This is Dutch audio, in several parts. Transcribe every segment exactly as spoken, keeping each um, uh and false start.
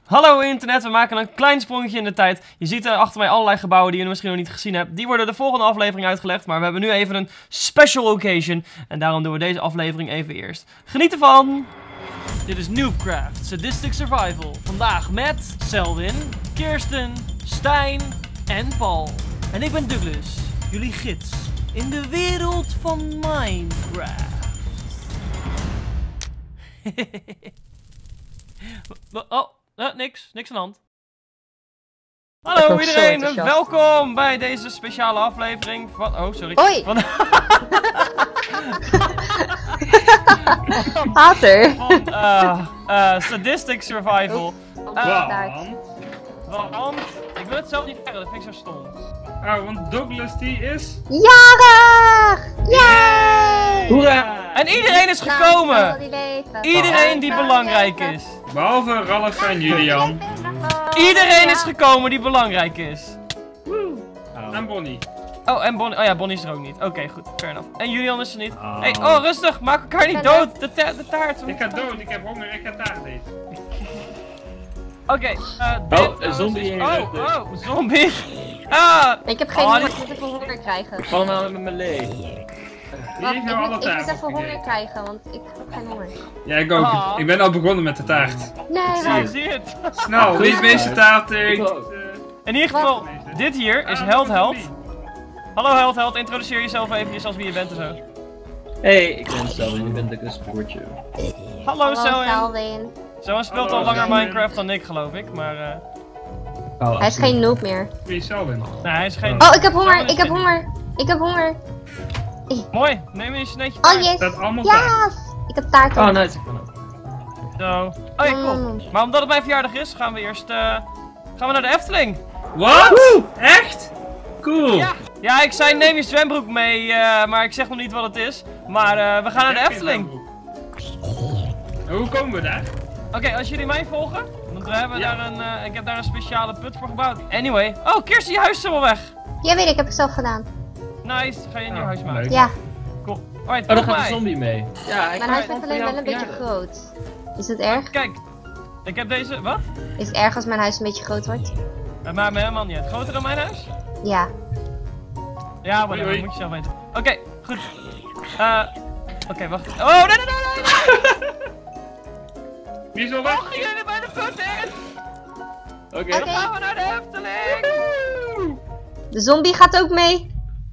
Hallo internet, we maken een klein sprongetje in de tijd. Je ziet uh, achter mij allerlei gebouwen die je misschien nog niet gezien hebt. Die worden de volgende aflevering uitgelegd, maar we hebben nu even een special occasion. En daarom doen we deze aflevering even eerst. Geniet ervan! Dit is Noobcraft, Sadistic Survival. Vandaag met Selwyn, Kirsten, Stijn en Paul. En ik ben Douglas, jullie gids in de wereld van Minecraft. Oh, uh, niks, niks aan de hand. Hallo iedereen, en welkom bij deze speciale aflevering van... Oh, sorry. Hoi! Van... Water! Van uh, uh, Sadistic Survival. Uh, Want? Want, ik wil het zelf niet verder, dat vind ik zo stom. Oh, want Douglas die is... Jarig! Yay! Hoera! En iedereen is gekomen! Iedereen die belangrijk is. Behalve Ralf en Julian. Iedereen is gekomen die belangrijk is. Oh. En Bonnie. Oh, en Bonnie. Oh ja, Bonnie is er ook niet. Oké, okay, goed. Fair enough. En Julian is er niet. Oh. Hey, oh, rustig. Maak elkaar niet dood. De, ta de taart. Ik ga dood. Ik heb honger. Ik ga taart eten. Oké. Okay, uh, oh, een zombie in Oh, oh, zombie. Ah. Ik heb geen oh, honger. Ik moet even honger krijgen. Ik val nou met mijn leeg. Wacht, ik, ik, moet, moet, ik moet even honger krijgen, want ik heb geen honger. Ja, ik ook. Oh. Ik ben al begonnen met de taart. Nee, ja, ik zie het. Snel, wie is deze taart? Ik... In ieder geval, Wat? dit hier is Held Held. Hallo Held Held, introduceer jezelf even, zoals wie je bent en zo. Hey, ik ben Selwyn, ik ben de spoortje. Hallo, Hallo Selwyn. Selwyn. Selwyn speelt Hallo, al langer Selwyn. Minecraft dan ik, geloof ik, maar... Uh... Oh, hij is geen noob meer. Wie is Selwyn? Nee, hij is geen Oh, ik heb honger, ik heb honger. Ik heb honger. Mooi, neem eens een netje taart. Oh yes, dat allemaal yes. Ik heb taart. Oh, nice, ik kan ook. Zo. Oh ja, cool. Maar omdat het mijn verjaardag is, gaan we eerst, uh, gaan we naar de Efteling. Wat? Echt? Cool. Ja. ja, ik zei neem je zwembroek mee, uh, maar ik zeg nog niet wat het is. Maar uh, we gaan naar de Efteling. Hoe komen we daar? Oké, okay, als jullie mij volgen, dan hebben we ja. daar een, uh, ik heb daar een speciale put voor gebouwd. Anyway. Oh, Kirsten, je huis is helemaal weg. Ja, weet ik, ik heb het zelf gedaan. Nice, ga je een nieuw oh, huis maken? leuk. Ja. Cool. Alright, oh, daar gaat mij. een zombie mee. Ja, ik Mijn huis is alleen wel een beetje groot. Is het erg? Kijk, ik heb deze, wat? Is het erg als mijn huis een beetje groot wordt? Dat maakt me helemaal niet uit. Groter dan mijn huis? Ja. Ja, maar dat moet je zelf weten. Oké, okay, goed. Uh, Oké, okay, wacht. Oh, nee, nee, nee, nee! Wie is al weg? Oh, gaan jullie bij de put in? Oké. Okay. Dan gaan we naar de Efteling! Woehoe! De zombie gaat ook mee.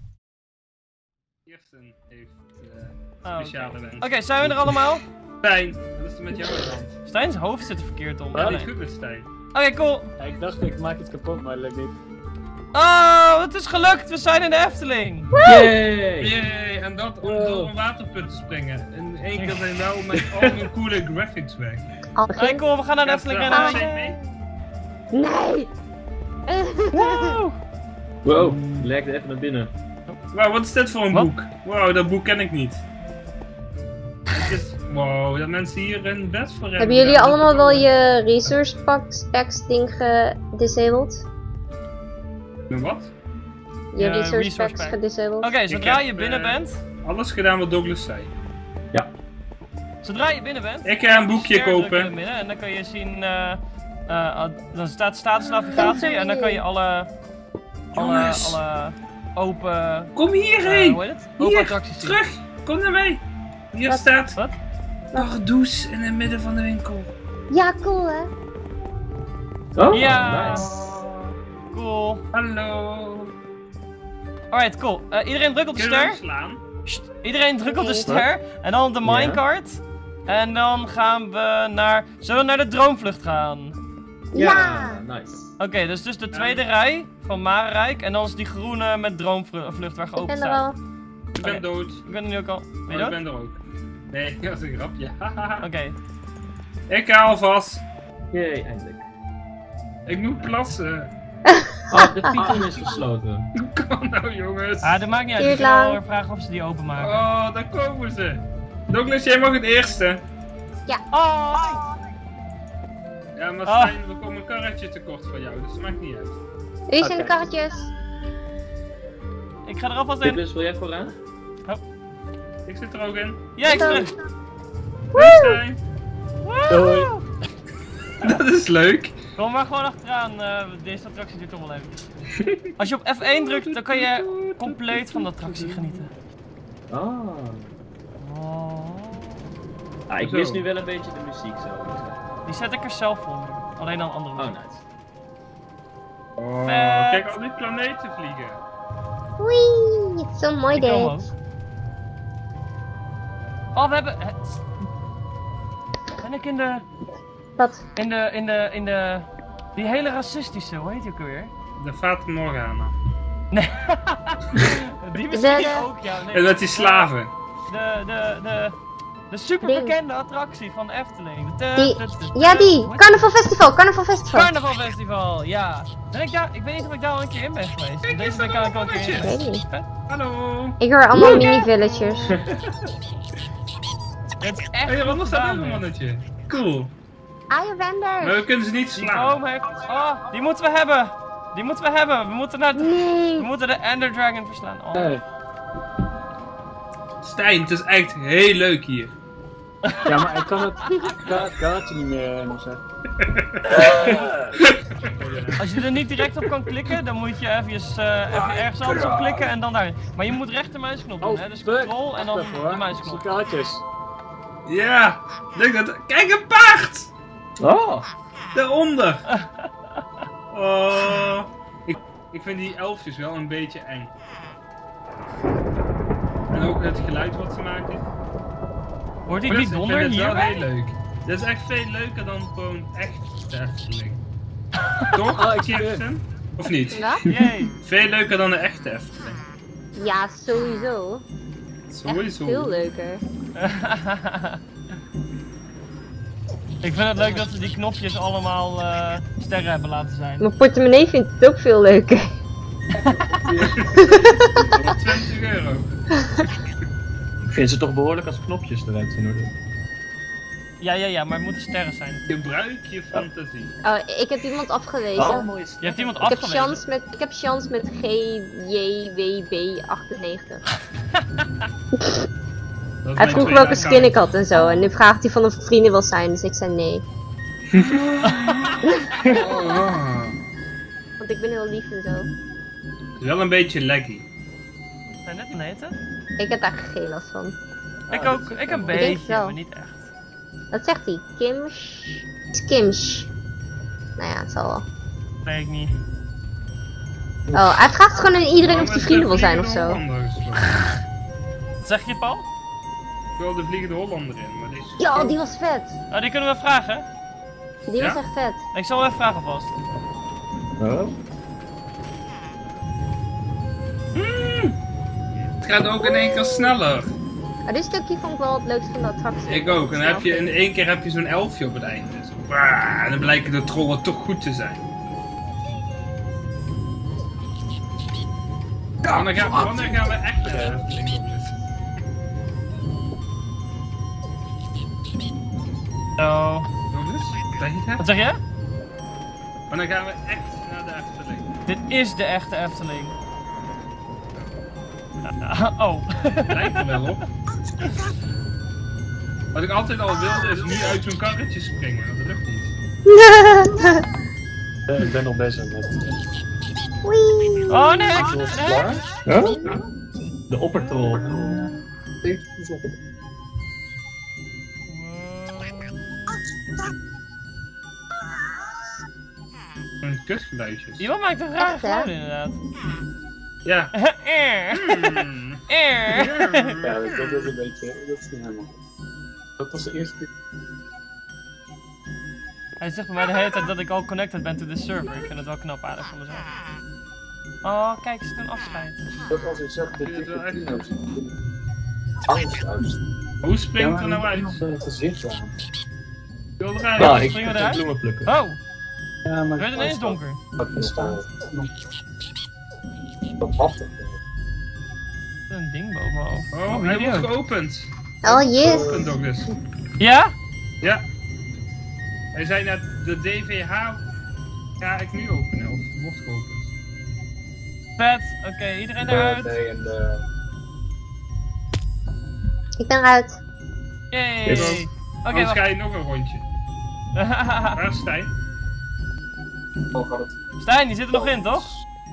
Kirsten heeft uh, speciale oh, okay. wens. Oké, okay, zijn we er allemaal? Stijn, wat is er met jou aan de hand? Stijn's hoofd zit er verkeerd om. Ja, niet goed met Stijn. Oké, okay, cool. Ja, ik dacht ik maak het kapot, maar dat lukt niet. Oh, het is gelukt! We zijn in de Efteling! Yay! Yay! En dat om wow. door een waterput te springen. In één keer zijn wel met al mijn coole graphics weg. Oké, okay, cool, we gaan naar de Efteling rennen. Ah. Nee! Wow! Wow, leg er even naar binnen. Wow, wat is dit voor een wat? boek? Wow, dat boek ken ik niet. Is... Wow, dat mensen hier een bed voor hebben. Hebben jullie allemaal wel je resource packs, packs ding gedisabled? Wat? Je uh, resource, resource packs pack. gedisabled? Oké, okay, zodra heb, je binnen uh, bent... Alles gedaan wat Douglas zei. Ja. Zodra je binnen bent... Ik ga een boekje kopen. Binnen, en dan kan je zien... Uh, uh, dan staat statusnavigatie en dan kan je alle... Alle, alle open... Kom hierheen! Uh, hoe heet het? Open Hier, attracties zien. terug! Kom naar mij! Hier Wat? staat... Wat? Pardoes in het midden van de winkel. Ja, cool hè? Oh, ja! Nice. Cool. Hallo! Alright, cool. Uh, iedereen druk op de ster. Slaan? Sst, iedereen druk op de ster. En dan op de minecart. Ja. En dan gaan we naar... Zullen we naar de droomvlucht gaan? Ja! Ja, nice. Oké, okay, dus, dus de tweede ja. rij van Marenrijk. En dan is die groene met droomvlucht waar geopend staat. Ik ben er al. Ik ben okay. dood. Ik ben er nu ook al. Ben je oh, dood? Ik ben er ook. Nee, dat is een grapje. Oké. Okay. Ik ga alvast. Jee, eindelijk. Ik moet plassen. Oh, de Python is gesloten. Kom nou jongens. Ah, dat maakt niet uit. Ik wil wel vragen of ze die openmaken. Oh, daar komen ze. Douglas, jij mag het eerste. Ja. Oh! Ja, maar oh. Stijn, we komen een karretje tekort voor jou, dus dat maakt niet uit. Wie zijn de karretjes? Ik ga er alvast in. Douglas, wil jij vooraan? Oh. Ik zit er ook in. Ja, ik zit er. Doei Stijn. Doei. Dat is leuk. Kom maar gewoon achteraan, uh, deze attractie duurt toch wel even. Als je op F één drukt, dan kan je compleet van de attractie genieten. Ah. Oh. Ah, ik Zo. mis nu wel een beetje de muziek zo. Die zet ik er zelf onder. Alleen dan andere Oh, muziek. nice. Oh, Vet. kijk al die planeten vliegen. Wee, het is zo'n mooi Ik kom date. ook. Oh, we hebben... het- Ben ik in de... Wat? In de... In de... In de... Die hele racistische, hoe heet die ook alweer? De Fata Morgana. Nee. Die misschien De- ook, ja. Nee, En dat die slaven. De... De... De... De superbekende attractie van de Efteling. De- Die- de- de- de- Ja, die. hoe heet Carnaval Festival, Carnaval Festival. Carnaval Festival, ja. Ben ik, daar, ik weet niet of ik daar al een keer in ben geweest. Kijk, Deze is ben dat ik een al een keer in. Ik weet niet. Hallo. Ik hoor allemaal mini-villagers. Het is echt Hé, hey, wat was dat gedaan, een hè. mannetje? Cool. Ah, je bent Maar er. we kunnen ze niet Die slaan. boomhek. Oh, die moeten we hebben. Die moeten we hebben. We moeten, naar het- we Nee. moeten de Ender Dragon verslaan. Oh. Hey. Stijn, het is echt heel leuk hier. Ja, maar ik kan het, ik kan het kaartje niet meer eh, nog zeggen. Als je er niet direct op kan klikken, dan moet je even, uh, even ergens anders op klikken en dan daar. Maar je moet rechtermuisknop doen, Oh, hè? Dus fuck. control en dan Wacht even, hoor. de muisknop. Zo'n kaartjes. Ja, leuk dat. Kijk, een paard! Oh! Daaronder! Oh. Ik, ik vind die elfjes wel een beetje eng. En ook het geluid wat ze maken. Hoort die Maar die dat- ik donder vind het wel hier? heel leuk. Dat is echt veel leuker dan gewoon echt de Efteling. Toch, Ah, ik zie het. Kirsten? Of niet? Wat? Jee. Veel leuker dan de echte Efteling. Ja, sowieso. Echt Sowieso. veel leuker. Ik vind het leuk dat ze die knopjes allemaal eh, sterren hebben laten zijn. Mijn portemonnee vindt het ook veel leuker. Voor twintig euro. Ik vind ze toch behoorlijk als knopjes eruit zien hoor. Ja, ja, ja, maar het moeten sterren zijn. Gebruik je fantasie. Oh, ik heb iemand afgewezen. Oh, mooi. Je hebt iemand Ik heb afgewezen. chance met, ik heb chance met G J W B achtennegentig. Dat is Hij mijn vroeg tweede welke skin account. ik had en zo. En nu vraagt hij van of ik vrienden wil zijn, dus ik zei nee. Oh. Want ik ben heel lief en zo. Het is wel een beetje laggy. Zijn net planeten? Ik heb daar geen last van. Ik ook, ik een denk beetje, het wel. maar niet echt. Wat zegt hij? Kimsch? Skimsch. Nou ja, het zal wel. Weet ik niet. Oh, hij vraagt gewoon aan iedereen Waarom of hij is vrienden de wil zijn of Vliegende zo. Hollander gesloten? Wat zeg je, Paul? Ik wil de Vliegende Hollander in, maar die is... Ja, die was vet. Oh, die kunnen we vragen. Die Ja? was echt vet. Ik zal wel even vragen vast. Oh? Het gaat ook in één keer sneller. Maar dit stukje vond ik wel het leukste van de attractie. Ik ook. En dan heb je in één keer heb je zo'n elfje op het einde. Zo, bah, en dan blijken de trollen toch goed te zijn. Wanneer gaan, wanneer gaan we echt naar de Efteling doen? Zo. Jongens, zeg je Wat dat? zeg je? Wanneer gaan we echt naar de Efteling? Dit is de echte Efteling. Oh. Lijkt er wel op. Wat ik altijd al wilde is nu uit zo'n karretje springen. maar Dat lukt niet. Eh, Ik ben nog bezig met... Wee. Oh nee! Is het nee. klaar? Huh? De oppertrol. Een kusgeluidjes. Iemand maakt een rare Echt, hè? geluid inderdaad. Ja. Eh. Hmm. Eh. Ja, dat is een beetje... Dat is niet helemaal goed. Dat was de eerste keer. Hij zegt bij mij de hele tijd dat ik al connected ben to the server. Ik vind het wel knap aardig van mezelf. Oh, kijk, ze doen afscheid. Dat als ik zeg, de vind het wel echt Tino's. Angst uit. Hoe springt er nou uit? Nog een gezicht aan. Ik wil eruit. Nou, ik springen we ga eruit? bloemen plukken. Oh, Ja, maar het werd ineens donker. Dat is staan. Wat lastig. Er is een ding bovenhoofd. Oh, hier hij die wordt ook. geopend. Oh yes. Geopend ook dus. Ja? Ja. Hij zei net, de D V H ga ik nu openen, of wordt geopend. Vet. Oké, iedereen eruit. Nee, en de... Ik ben eruit. Yay. Yes. Oké, Anders wacht. ga je nog een rondje. Waar is Stijn? Oh, gaat het. Stijn, die zit er nog in, toch?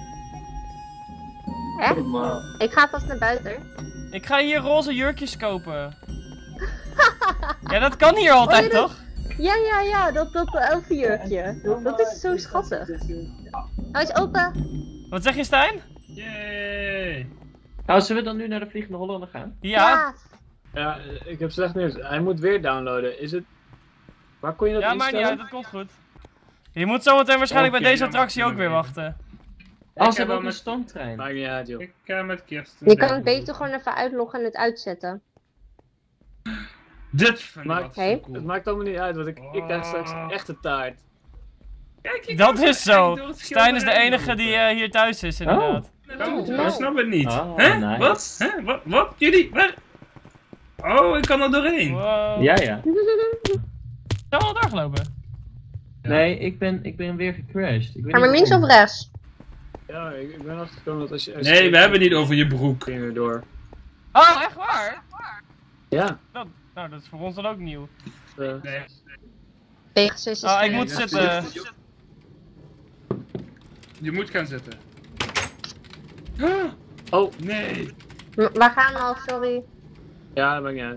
Echt? Maar, Ik ga vast naar buiten. Ik ga hier roze jurkjes kopen. Ja, dat kan hier altijd, Oh, ja, dat- toch? Ja, ja, ja, dat, dat elfenjurkje. Dat is zo schattig. Hij is open. Wat zeg je, Stijn? Yay! Nou, zullen we dan nu naar de Vliegende Hollander gaan? Ja. ja, ik heb slecht nieuws. Hij moet weer downloaden. Is het... Waar kon je dat Ja, maakt niet instellen? uit, dat komt goed. Je moet zometeen waarschijnlijk Oké, bij deze dan attractie mag ook je weer nog wachten. Oh, Ik ze heb hebben wel ook een met- stoomtrein. Maakt niet uit, joh. Ik ga met Kirsten. Je kan doen. het beter gewoon even uitloggen en het uitzetten. Dit vind ik Maar- wat zo Hey. cool. Het maakt allemaal niet uit, want ik, ik krijg straks Oh. echte taart. Kijk, je Dat kan is zo zo. echt door het Stijn is de schilderij enige die lopen. eh, hier thuis is, inderdaad. Oh, Nee. ik snap het niet. Oh, Hè? nice. Wat? Hè? Wat? Wat? Jullie? Waar? Oh, ik kan er doorheen. Wow. Ja, ja. Zijn we al doorgelopen? Nee, ik ben, ik ben weer gecrashed. Ik weet Ga maar niet links of waarom. rechts? Ja, ik, ik ben achtergekomen dat als je... Als je Nee, we hebben niet over je broek. Ging er door. Oh, echt waar? Ja. Dat, nou, dat is voor ons dan ook nieuw. eh, Nee. Pegasus is Oh, ik geen- moet dat zitten. Je moet gaan zitten. Oh, Nee. M- We gaan al, sorry. ja, dat maakt niet uit.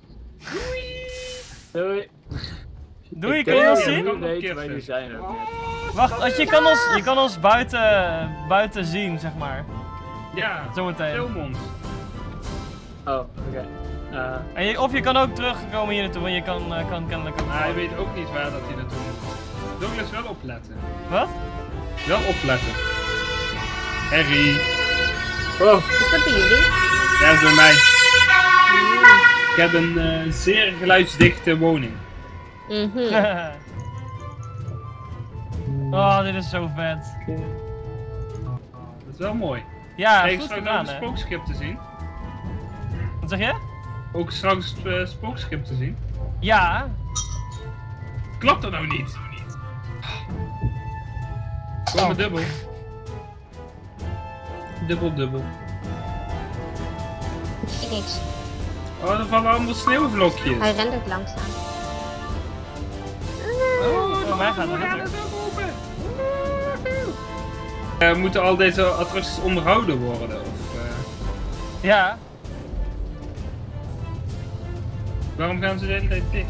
Doei. Doei, Ik kun je denk ons dat zien? jullie weten waar jullie zijn ook. Wacht, als je kan ons, je kan ons buiten, buiten zien, zeg maar. Ja. Zometeen. Film ons. Oh, oké. Eh, En je, of je kan ook terugkomen hier naartoe, want je kan, eh, kan kennelijk ook. Maar hij weet ook niet waar dat hij naartoe moet. Douglas, wel opletten. Wat? Wel opletten. Harry. oh, Is dat bij jullie? Ja, dat is bij mij. Ik heb een eh, zeer geluidsdichte woning. Mhm. Oh, dit is zo vet. Dat is wel mooi. Ja, Kijk, goed straks ook gedaan, een hè. spookschip te zien. Wat zeg je? Ook straks een uh, spookschip te zien. Ja. Klopt dat nou niet? Kom maar dubbel. Dubbel, dubbel. Ik zie niks. Oh, er vallen allemaal sneeuwvlokjes. Hij rent ook langzaam. Oh, Voor mij gaat het we gaan lukken. het ook open. Uh, moeten al deze attracties onderhouden worden? Of, uh, Ja. waarom gaan ze de hele tijd dicht?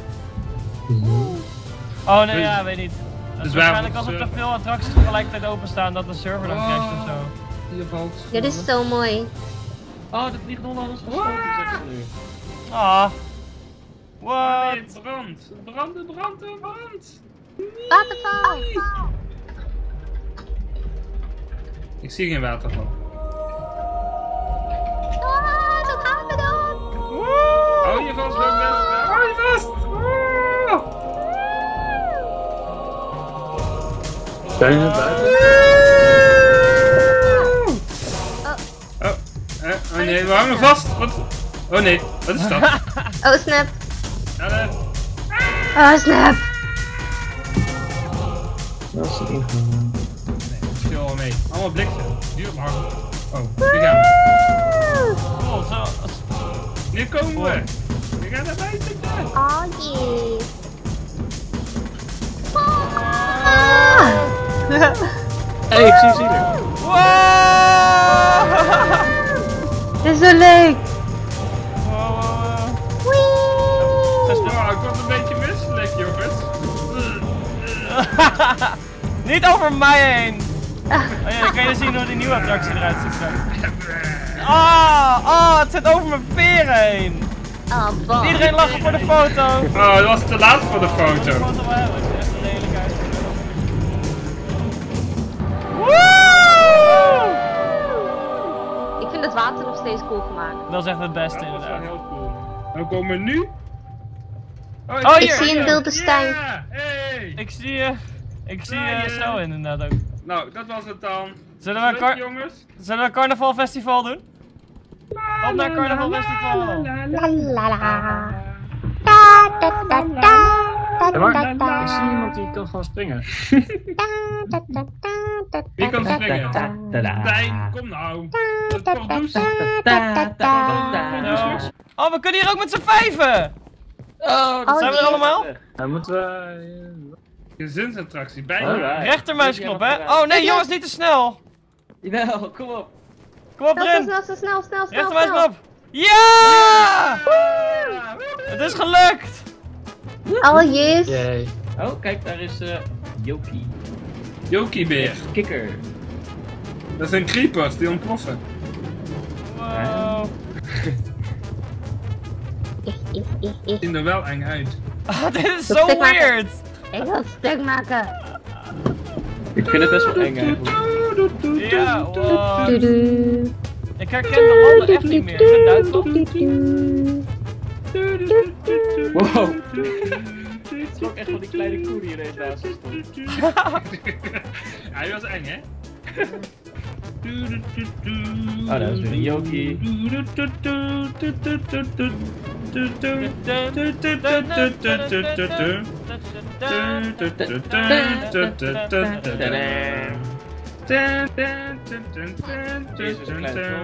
Oh nee, ja, weet niet. Het is Dus waarom waarschijnlijk als er ze- te veel attracties tegelijkertijd openstaan dat de server dan crasht of zo. Hier valt. Dit is zo mooi. Oh, de Vliegende Hollander is gesloten, zeggen ze nu. Ah. Nee, What? brand. Brand, brand, brand. Waterval! Ik zie geen waterval. Ah, dat gaan we doen! Hou je vast, Douglas. Hou je vast. Oh. zijn jullie buiten? Oh, eh, oh nee, we hangen vast. Wat? Oh nee, wat is dat? Oh, snap. Ja, eh, Oh, snap. Dat is een ingang. nee, viel al mee. Allemaal bliksem. Duur maar. Oh, nu gaan we. Oh, zo. Nu komen we. We gaan naar buiten. Oh, jee. Ah. Hé, hey, ik zie Zielig. Wow! Dit is zo leuk. Wow, wow, wow. Wee. Oh, ik word een beetje misselijk, jongens. Niet over mij heen! Oh ja, dan kan je zien hoe die nieuwe attractie eruit ziet straks. Ah, ah, het zit over mijn veren heen! Oh, bal. Iedereen lachen voor de foto! Oh, dat was te laat voor de De foto. foto wel hebben, het is echt een lelijkheid. Woe! Ik vind het water nog steeds cool gemaakt. Dat is echt het beste Dat was wel inderdaad. heel cool. Dan komen we nu. Oh, Ik hier, zie een hier. wilde Stijn. Ja, hey. Ik zie je. Ik zie je Draaien. zo inderdaad ook. Nou, dat was het dan. Zullen we een, Leuk, kar jongens. Zullen we een carnavalfestival doen? Op naar carnavalfestival! La la la. Da da da da. Da Ja, maar da da. ik zie iemand die kan gewoon springen. Da da da da. Wie kan Da, da, springen? da, da. Stijn, kom nou. Dat Da, komt da, dus. da, da, da. Ja. Oh, we kunnen hier ook met z'n vijven! Oh, Oh, Zijn we er jee. allemaal? Dan moeten we... Gezinsattractie, bijna. Alright. Rechtermuisknop, hè? Oh nee, jongens, niet te snel! Jawel, kom op. Kom op Snel, erin! snel, snel, snel, snel, snel, snel. Rechtermuisknop! Ja! Het is gelukt! Oh yes. Yay. Oh, kijk, daar is eh Yoki. Yoki-beer. Kikker. Dat zijn creepers die ontploffen. Wow. Zien er wel eng uit. Ah, dit is Dat zo stuk maken. weird! Ik wil het stuk maken. Ik vind het best wel eng eigenlijk. Ja, wow. Doedoe. Ik herken de landen echt niet meer. Is het Duitsland? Wow. Het is ook echt wel die kleine koe die ineens naast ons stond. Hij was eng, hè? Oh, dat is weer een Yoki. Deze is een kleine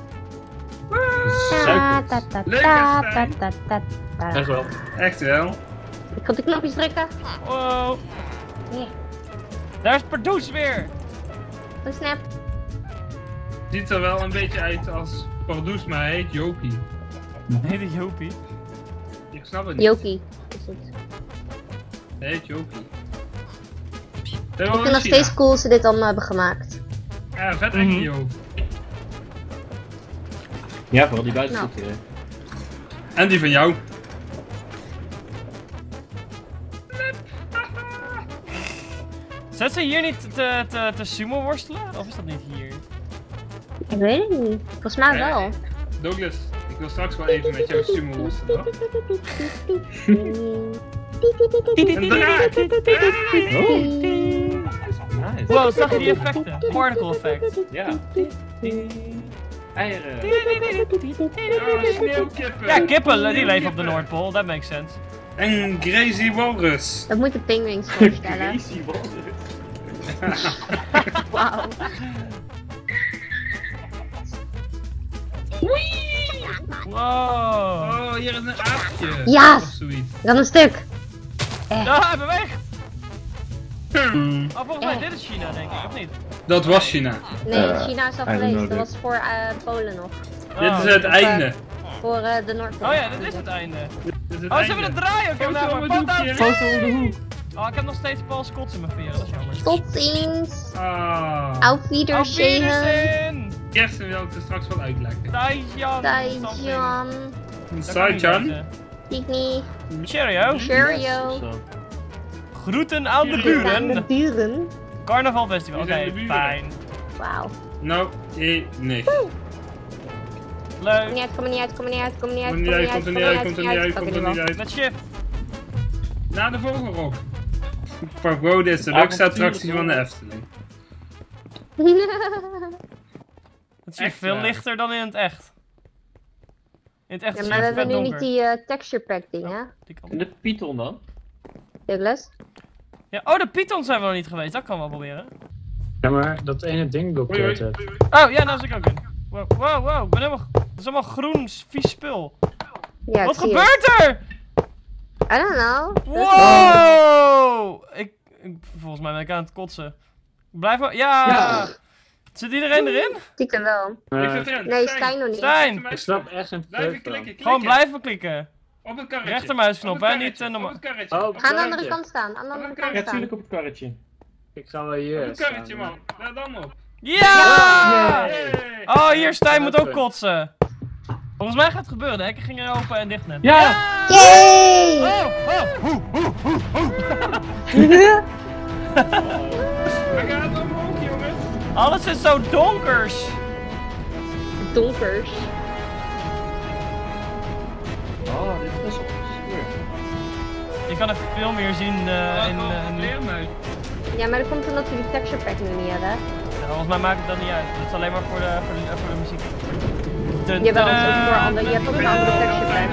Ta, ta, ta, Leuk, ta, Stijn. ta, ta, ta. Echt wel. Echt wel. Ik ga op de knopjes drukken. Wow. Ja. Daar is Pardoes weer! Oh snap. Ziet er wel een beetje uit als Pardoes, maar hij heet Yoki. Heet het Jopie? Ik snap het niet. Yoki. Is het. Hij heet Yoki. Ik vind het nog steeds cool dat ze dit allemaal hebben gemaakt. Ja, vet eng in je hoofd. Ja, vooral die buiten Nou. zitten. En die van jou. Zet ze hier niet te, te, te sumo worstelen? Of is dat niet hier? Ik weet het niet. Volgens mij wel. Douglas, ik wil straks wel even met jou sumo worstelen. Een draak! Nice. Wow, zag je die effecten? Particle effect. Ja. Eieren. Oh, sneeuwkippen! Ja, kippen die leven op de Noordpool, that makes sense. En Crazy Walrus. Dat moeten penguins voorstellen. Crazy walrus. Wauw. Wow. Oh, hier is een aapje. Ja. Of zoiets. Dan een stuk. Ja, hij beweegt! Hmm. Oh, volgens mij dit is China, denk ik, of niet? Dat was China. Nee, Eh, China is al I don't geweest. know Dat this. was voor eh, Polen nog. Dit Oh. is het einde. Voor eh, de Noordpool. Oh ja, dit is het einde. Dit is het Oh, ze einde. hebben het draaien! Ik heb Foto daar op maar het pot doekje. uit. Foto om de hoek. Oh, ik heb nog steeds Paul Scots in mijn veren, dat is jammer. Tot ziens. Ah. Auf Auf Wiedersehen. Wiedersehen! Kersten wil ik er straks wel uitleggen. Daijan! Daijan. Saijan. Picnic. Cheerio! Cheerio. Zo. Groeten aan de Aan de buren! buren. Carnaval Festival, oké, Wie zijn de buren? fijn. Wauw. Nou, eh, nee. Leuk. Kom niet uit, kom er niet uit, kom er niet uit, kom er niet uit, Komt er niet uit, komt er niet uit, komt er niet uit, komt er niet uit. Met shift. Na de vogelrok. Van wow, dit is de leukste attractie van de Efteling. Het is hier Echt veel waar. lichter dan in het echt. In het echt Ja, is maar we het hebben vet nu niet donker. die eh, texture pack ding, hè? Die kant. En de Python dan? Douglas? Ja, oh, de Python zijn we nog niet geweest, dat kan wel proberen. Ja, maar dat ene ding Oei, blokkeert oei, het. oei, oei. Oh, ja, nou zit ik ook in. Wow, wow, wow, ik ben helemaal... Het is allemaal groen, vies spul. Ja, Wat ik zie gebeurt er? het. I don't know. Wow! Ik, ik, volgens mij ben ik aan het kotsen. Blijf maar... Ja! Ja. Zit iedereen erin? Ik hem wel. Ik Eh, zit erin. Nee, Stijn nog niet. Stijn! ik snap echt een Blijven fuck van. klikken, klikken. Gewoon blijven klikken. Op het karretje. Rechtermuisknop, Op het hè, karretje, niet, eh, normaal. Op het karretje. Oh, Op het Ga aan de karretje. andere kant staan. Aan de andere kant Ja, Ja, staan. tuurlijk op het karretje. Ik ga wel hier het karretje, staan, man. Daar dan op. Ja! Hey. Oh, hier, Stijn moet ook Open. kotsen. Volgens mij gaat het gebeuren, de hekken gingen open en dicht net. Ja! Yay! Oh, oh, hoe, hoe, hoe, hoe. We gaan omhoog, jongens. Alles is zo donkers. Donkers. Oh, dit is best wel obscuur. Je kan even veel meer zien eh, in... Oh, eh, in- leermuis. Ja, maar dat komt omdat we die texture pack nu niet hebben. Ja, volgens mij maakt het dat niet uit. Het is alleen maar voor de, voor de, voor de muziek. Dun, Jawel, het is ook tadaa. voor andere, je hebt ook een andere texture pack.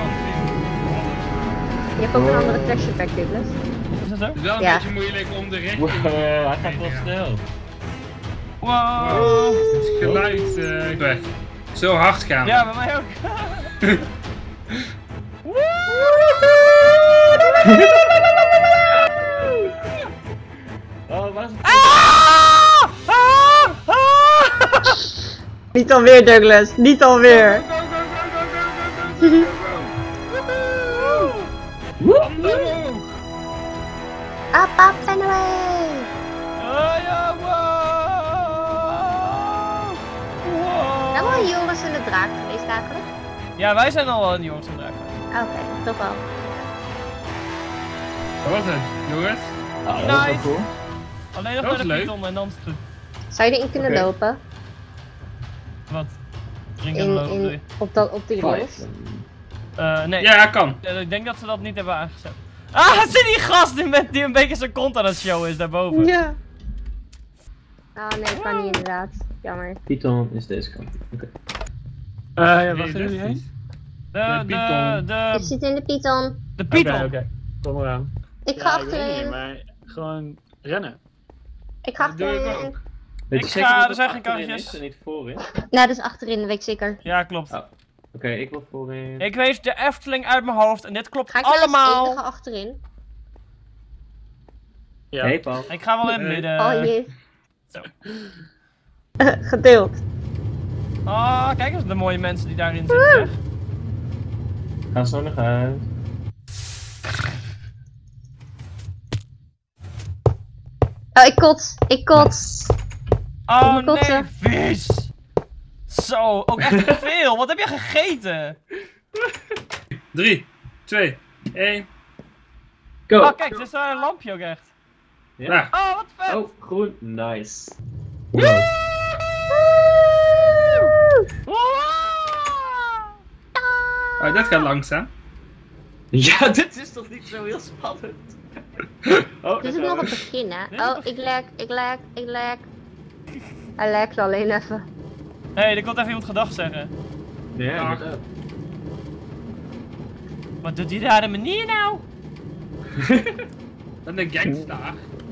Je hebt ook een andere texture pack, Douglas. Is dat zo? Het is wel een Ja. beetje moeilijk om de richting... Wow, hij gaat wel snel. Wow. Het geluid eh, weg. Zo hard gaan. Ja, bij mij ook. Oh, waar is het? Ah! Ah! Ah! Niet alweer, Douglas. Niet alweer. Go, go, go, go, go, go, go, go. Handen omhoog. Up, up and away. Oh, ja, wow! Wow! Zijn we al Joris en de draak geweest eigenlijk? Ja, wij zijn al een jongens vandaag. Oké, toch wel. Wat was het, jongens? Ah, dat was wel Nice. cool. Alleen nog Dat naar is de leuk. Python en dan is het goed. Zou je erin kunnen Oké. lopen? Wat? Drinken en In, lopen, bedoel je? in, op, dat, op die rails? Five. Eh, nee. Ja, kan. Eh, Ik denk dat ze dat niet hebben aangezet. Ah, zit die gast die, met, die een beetje zijn kont aan het show is daarboven. Ja. Oh nee, ik kan niet inderdaad. Jammer. Python is deze kant. Oké. Eh, ja, waar Nee, gaan jullie dat heen? is- De, De de, Python. Ik de, zit in de Python. de Oké, Python. oké. Kom eraan. Ik ga Ja, ik weet niet, achterin. maar gewoon rennen. Ik ga Dat doe ik achterin. ook. Weet Ik je zeker ga- dat er het zijn geen achterin karretjes. is en niet voorin? Nee, dat is achterin, dat weet ik zeker. Ja, klopt. Oh. Oké, ik wil voorin. Ik weet de Efteling uit mijn hoofd en dit klopt Ga ik naar het allemaal. enige achterin? Ja. Hey Paul. Ik ga wel in het Nee. midden. Oh jee. Zo. Gedeeld. Ah, kijk eens de mooie mensen die daarin zitten. Zeg. Ga zo nog uit. Oh, ik kots. Ik kots. Oh moet nee, kotsen. vis! Zo, ook echt veel. Wat heb je gegeten? drie, twee, één. Go! Oh kijk, er is daar een lampje ook echt. Ja. Daar. Oh, wat vet! Oh, groen. Nice. Wow. Oh, dat gaat langzaam. Ja, dit is toch niet zo heel spannend? Oh, Dit is daar nog gaan het we. begin, hè? Dit is Oh, het ik lek, ik lek, ik lek. Hij lekt alleen even. Hé, hey, er komt even iemand gedag zeggen. Ja, Dag. inderdaad. Wat doet die rare manier nou? Dat is een gangster.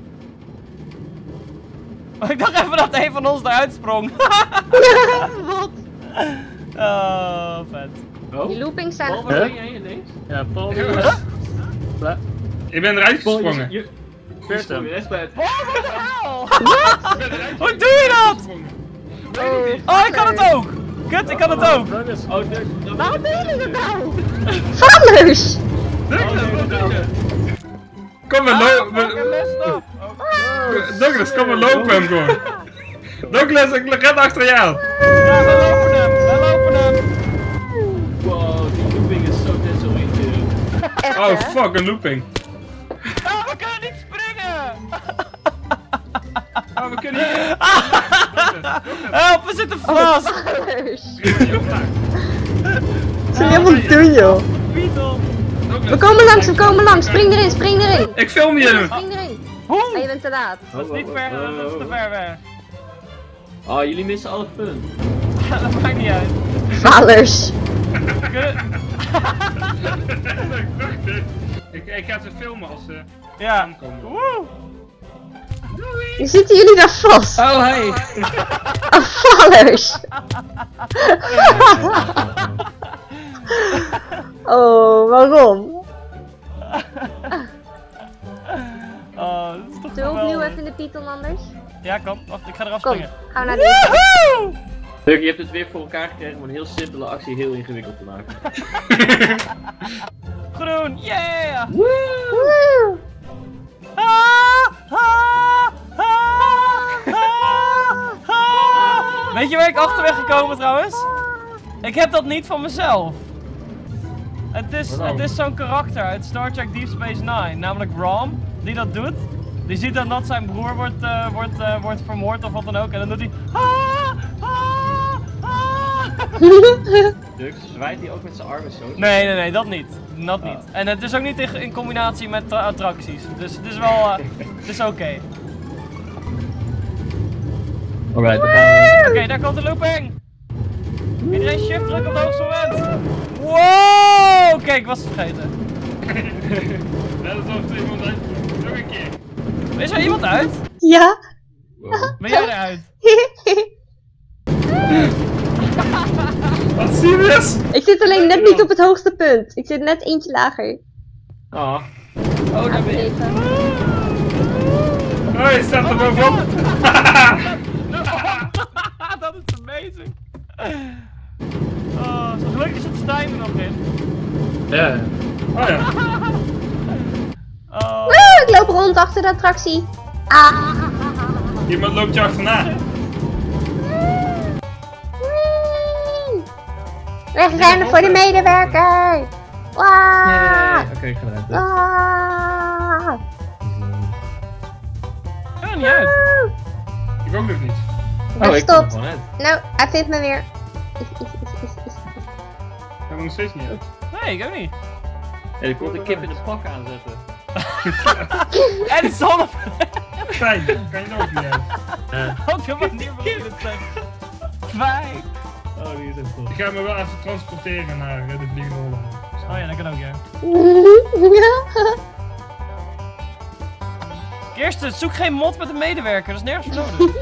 Oh, ik dacht even dat een van ons eruit sprong. Wat? Oh, vet. Oh, Die loopings zijn... Paul, waar ben jij ineens? Ja, Paul. Ja. die- Bla- Ik ben eruit Paul, je- gesprongen. je... Vers hem. voor je rest bij het. Oh, wat de hel? Ik ben eruit Hoe doe je dat? gesprongen. Oh, ik kan het ook. Kut, ik kan het ook. Douglas. Oh, Doug. Waarom doen jullie dat nou? Vaders! Douglas, wat doe je? Kom maar Ah, lopen. fucking messed up. Oh. Douglas, kom maar lopen hem gewoon. Douglas, ik ren achter jou. Ja, we lopen hem. We lopen hem. Wow, die looping is zo desolate. Echt, Oh hè? fuck, een looping. Oh, we kunnen niet springen. Oh, we kunnen hier. Help, we zitten vast. Vaders! Douglas, Wat zijn jullie helemaal doen, joh? Beetle. We komen langs, we komen langs. Spring erin, spring erin. Ik film je. Spring erin. Oh, je Hoe? bent te laat. Dat is niet ver, dat is te ver weg. Oh, jullie missen alle fun. Dat maakt niet uit. Vaders. We kunnen... ik, ik ga ze filmen als ze Ja. aankomen. Woe. Nu zitten jullie daar vast. Oh, hey! Oh, vaders. Oh, waarom? Oh, dat is toch Zullen we opnieuw geweldig. even in de Python anders? Ja, kan. Wacht, ik ga eraf Kom, springen. gaan we naar de... Woehoe! Doug, je hebt het weer voor elkaar gekregen om een heel simpele actie heel ingewikkeld te maken. Groen, yeah! Woe! Ah, ah, ah, ah, ah. Weet je waar ik achter ben gekomen trouwens? Ik heb dat niet van mezelf. Het is, het is zo'n karakter uit Star Trek Deep Space Nine, namelijk Rom, die dat doet. Die ziet dan dat zijn broer wordt, uh, wordt, uh, wordt vermoord of wat dan ook en dan doet hij... Ah, ah, ah. Doug, zwaait hij ook met zijn armen zo? Nee, nee, nee, dat niet. Dat Ah. niet. En het is ook niet in, in combinatie met uh, attracties. Dus het is wel, uh, het is oké. Alright, dan gaan we. Oké, daar komt de looping! Iedereen shift druk op het hoogste moment! Wow! Kijk, ik was het vergeten. Net alsof er iemand uit. Nog een keer. Is er iemand uit? Ja. Wow. Ben jij eruit? Wat serieus? Ik zit alleen net niet op het hoogste punt. Ik zit net eentje lager. Ah. Oh, daar ben je. Even. Oh, je staat er bovenop. Dat is amazing. Oh, zo gelukkig zit Stijn er nog in. Ja. Oh ja. Oh. Woe, ik loop rond achter de attractie. Ah. Iemand loopt je achterna. Wee. Wegrennen voor de medewerker. Waaah. Oké, okay, ik ga eruit. Waaah. Ga er niet uit. Ik ook nog niet. Ben Oh, ik kom er gestopt. gewoon uit. Nou, hij vindt me weer. Ik heb nog steeds niet uit. Nee, ik ook niet. Ja, ik kon de kip in de pak aanzetten. En de zonne... Fijn, kan je er ook niet uit. Wat een manier waarop je het zegt. Fijn. Oh, die is echt goed. Ik ga me wel even transporteren naar uh, de Vliegende Hollander. Oh ja, dat kan ook, ja. Kirsten, zoek geen mot met een medewerker, dat is nergens voor nodig.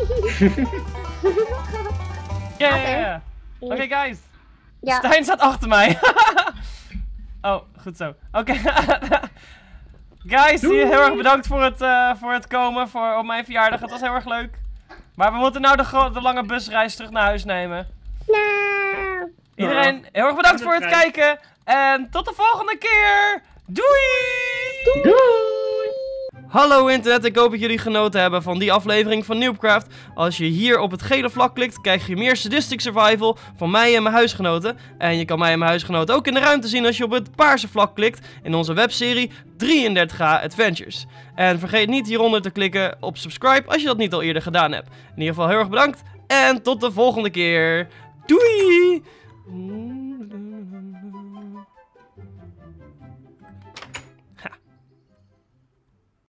Ja, ja, ja. Oké, guys. Ja. Stijn staat achter mij. Oh, goed zo. Oké. Guys, heel erg bedankt voor het, uh, voor het komen voor, op mijn verjaardag. Het was heel erg leuk. Maar we moeten nou de, gro- de lange busreis terug naar huis nemen. Nou. Iedereen, heel erg bedankt voor het kijken. En tot de volgende keer. Doei! Doei. Hallo internet, ik hoop dat jullie genoten hebben van die aflevering van Noobcraft. Als je hier op het gele vlak klikt, krijg je meer sadistic survival van mij en mijn huisgenoten. En je kan mij en mijn huisgenoten ook in de ruimte zien als je op het paarse vlak klikt in onze webserie drieëndertig H Adventures. En vergeet niet hieronder te klikken op subscribe als je dat niet al eerder gedaan hebt. In ieder geval heel erg bedankt en tot de volgende keer. Doei!